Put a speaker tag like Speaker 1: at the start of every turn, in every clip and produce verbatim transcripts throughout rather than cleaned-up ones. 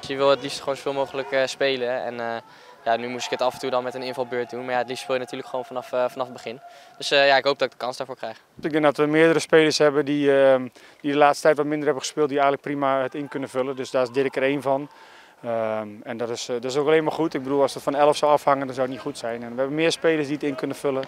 Speaker 1: Je wil het liefst gewoon zoveel mogelijk uh, spelen. En uh, ja, nu moest ik het af en toe dan met een invalbeurt doen. Maar ja, het liefst speel je natuurlijk gewoon vanaf, uh, vanaf het begin. Dus uh, ja, ik hoop dat ik de kans daarvoor krijg.
Speaker 2: Ik denk dat we meerdere spelers hebben die, uh, die de laatste tijd wat minder hebben gespeeld. Die eigenlijk prima het in kunnen vullen. Dus daar is Dirk er één van. Uh, en dat is, uh, dat is ook alleen maar goed. Ik bedoel, als het van elf zou afhangen, dan zou het niet goed zijn. En we hebben meer spelers die het in kunnen vullen.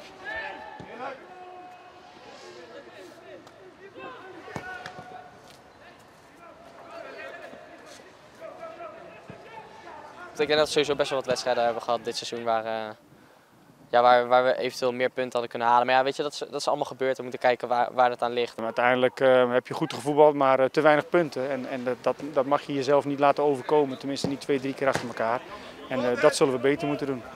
Speaker 1: Ik denk dat we sowieso best wel wat wedstrijden hebben gehad dit seizoen waar, uh, ja, waar, waar we eventueel meer punten hadden kunnen halen. Maar ja, weet je, dat is, dat is allemaal gebeurd. We moeten kijken waar, waar het aan ligt.
Speaker 2: Maar uiteindelijk uh, heb je goed gevoetbald, maar uh, te weinig punten. En, en dat, dat mag je jezelf niet laten overkomen. Tenminste niet twee, drie keer achter elkaar. En uh, dat zullen we beter moeten doen.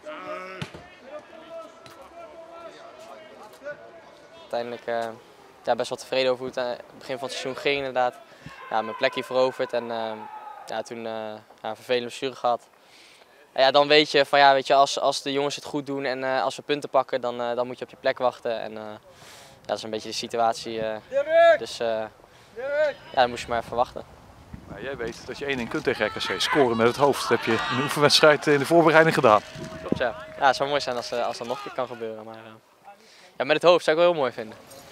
Speaker 1: Uiteindelijk uh, ja, best wel tevreden over hoe het aan het begin van het seizoen ging inderdaad. Ja, mijn plekje veroverd en uh, ja, toen uh, ja, een vervelende blessure gehad. En ja, dan weet je van ja, weet je, als, als de jongens het goed doen en uh, als we punten pakken, dan, uh, dan moet je op je plek wachten. En uh, ja, dat is een beetje de situatie. Uh, dus uh, ja, dan moest je maar even wachten.
Speaker 3: Nou, jij weet dat je één ding kunt tegen R K C, scoren met het hoofd. Dat heb je in de oefenwedstrijd in de voorbereiding gedaan.
Speaker 1: Klopt, ja. Ja, het zou mooi zijn als, als dat nog een keer kan gebeuren. Maar uh, ja, met het hoofd zou ik wel heel mooi vinden.